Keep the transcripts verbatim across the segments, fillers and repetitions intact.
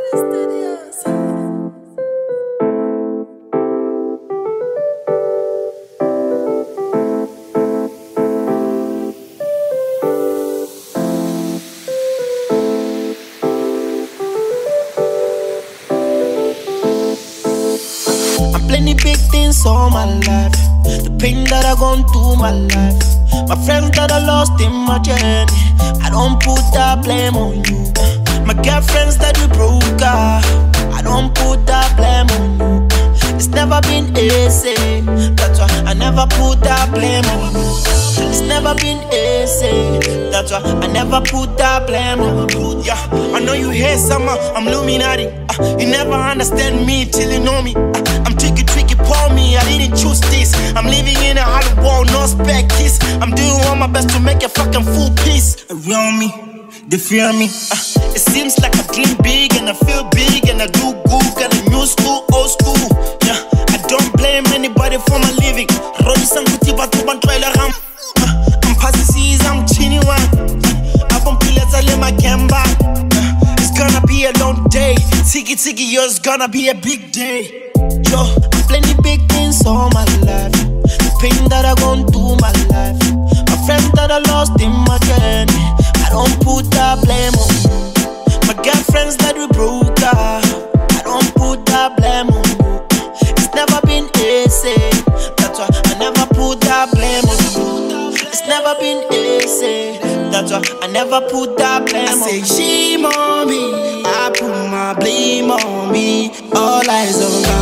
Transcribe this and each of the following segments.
I'm plenty big things all my life. The pain that I gone through my life. My friends that I lost in my journey. I don't put that blame on you. My girlfriends that we broke up. I don't put that blame on you. It's never been easy. That's why I never put that blame on you. It's never been easy. That's why I never put that blame on you. Yeah, I know you hear someone, I'm Illuminati. uh, You never understand me till you know me. uh, I'm tricky, tricky, pour me, I didn't choose this. I'm living in a Hollywood, no spec kiss. I'm doing all my best to make a fucking full piece. Around me, they fear me. uh, It seems like I dream big and I feel big and I do good. Got a new school, old school. Yeah, I don't blame anybody for my living. Rolling some good but to one trailer. I'm I'm passing seas, I'm chinny one. I've been pillars, I let my camera. It's gonna be a long day. Tiki tiki, yours gonna be a big day. Yo, I'm plenty big things all my life. The pain that I gone through my life. My friends that I lost in my journey. I don't put that blame on you. My girlfriends that we broke up. I don't put that blame on you. It's never been easy. That's why I never put that blame on you. It's never been easy. That's why I never put that blame on you. I say shame on me. I put my blame on me. All eyes on me.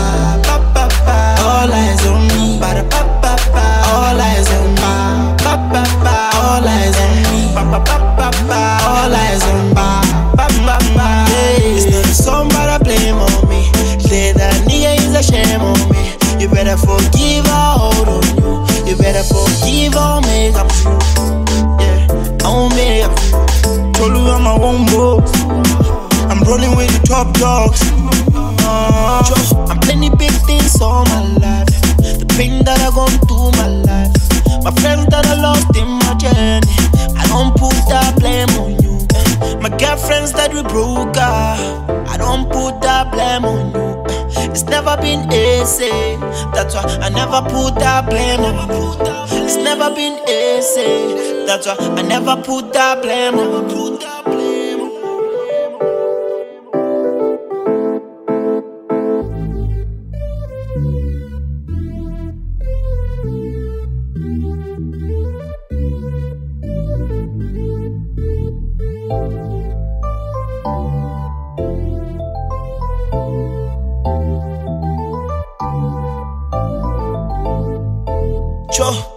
All eyes on me. All eyes on me. All eyes on me. All eyes on me. It's not somebody blame on me. Say that nigga is a shame on me. You better forgive or hold on you. You better forgive or make up for you. Yeah, I won't make up for you. Told you I'm my own boss. I'm rolling with the top dogs. uh, I'm plenty big things all my life. The pain that I gone through my life. My friends that I lost in my journey. I don't put that blame on you. My girlfriends that we broke up. I don't put that blame on you. It's never been easy. That's why I never put that blame on you. It's never been easy. That's why I never put that blame on you. Sure.